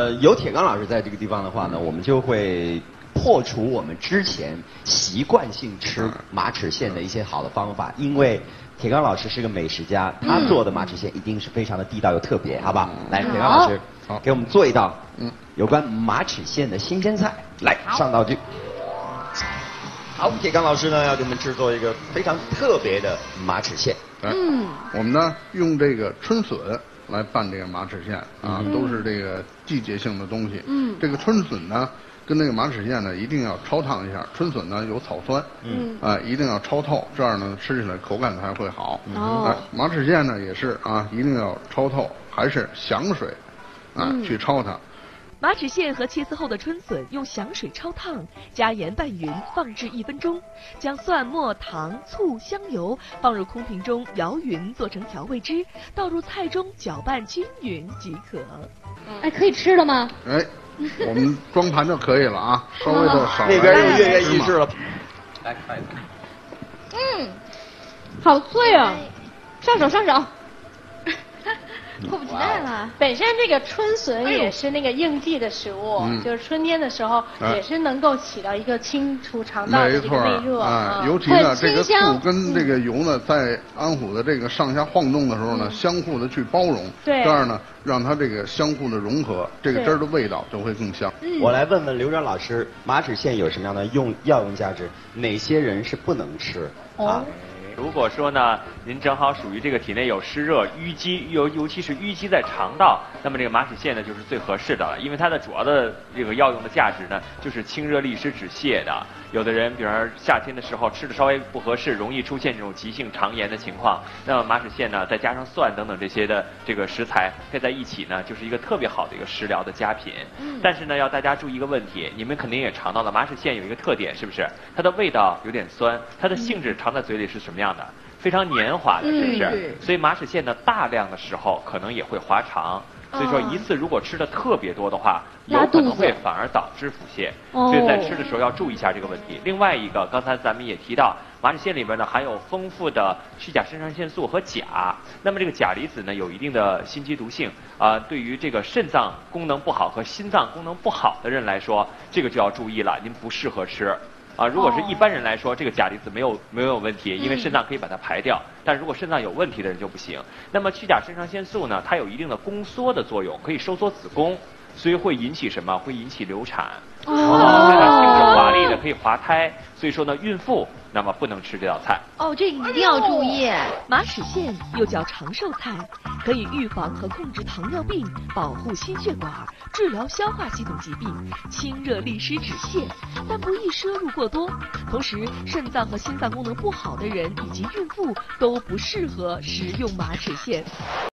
有铁刚老师在这个地方的话呢，我们就会破除我们之前习惯性吃马齿苋的一些好的方法，因为铁刚老师是个美食家，他做的马齿苋一定是非常的地道又特别，好不好？来，铁刚老师，给我们做一道有关马齿苋的新鲜菜，来上道具。好，铁刚老师呢要给我们制作一个非常特别的马齿苋。 我们呢用这个春笋来拌这个马齿苋啊，都是这个季节性的东西。这个春笋呢跟那个马齿苋呢一定要焯烫一下，春笋呢有草酸，一定要焯透，这样呢吃起来口感才会好。马齿苋呢也是啊，一定要焯透，还是响水去焯它。 马齿苋和切丝后的春笋用响水焯烫，加盐拌匀，放置1分钟。将蒜末、糖、醋、香油放入空瓶中摇匀，做成调味汁，倒入菜中搅拌均匀即可。 哎，可以吃了吗？ 哎，我们装盘就可以了啊，稍微的少。 那边又跃跃欲试了。来看一看。 好脆啊！上手上手。 迫不及待了。 本身这个春笋也是那个应季的食物，就是春天的时候也是能够起到一个清除肠道的这个内热。 尤其呢，这个醋跟这个油呢，在安虎的这个上下晃动的时候呢，相互的去包容，这样呢，让它这个相互的融合，这个汁儿的味道就会更香。 我来问问刘铮老师，马齿苋有什么样的药用价值？哪些人是不能吃啊？ 如果说呢，您正好属于这个体内有湿热、淤积，尤其是淤积在肠道，那么这个马齿苋呢就是最合适的了，因为它的主要的这个药用的价值呢，就是清热利湿止泻的。有的人，比如说夏天的时候吃的稍微不合适，容易出现这种急性肠炎的情况，那么马齿苋呢，再加上蒜等等这些的这个食材配在一起呢，就是一个特别好的一个食疗的佳品。但是呢，要大家注意一个问题，你们肯定也尝到了，马齿苋有一个特点，是不是？它的味道有点酸，它的性质尝在嘴里是什么样的？非常黏滑的，是不是？所以马齿苋呢，大量的时候可能也会滑肠。所以说一次如果吃的特别多的话，有可能会反而导致腹泻。所以在吃的时候要注意一下这个问题。另外一个，刚才咱们也提到，马齿苋里边呢含有丰富的去甲肾上腺素和钾。那么这个钾离子呢有一定的心肌毒性对于这个肾脏功能不好和心脏功能不好的人来说，这个就要注意了，您不适合吃。如果是一般人来说，这个钾离子没有问题，因为肾脏可以把它排掉。但如果肾脏有问题的人就不行。那么去甲肾上腺素呢，它有一定的宫缩的作用，可以收缩子宫，所以会引起什么？会引起流产。它性质华丽的，可以滑胎。所以说呢，孕妇那么不能吃这道菜。 这一定要注意。 马齿苋又叫长寿菜，可以预防和控制糖尿病，保护心血管，治疗消化系统疾病，清热利湿止泻，但不宜摄入过多。同时，肾脏和心脏功能不好的人以及孕妇都不适合食用马齿苋。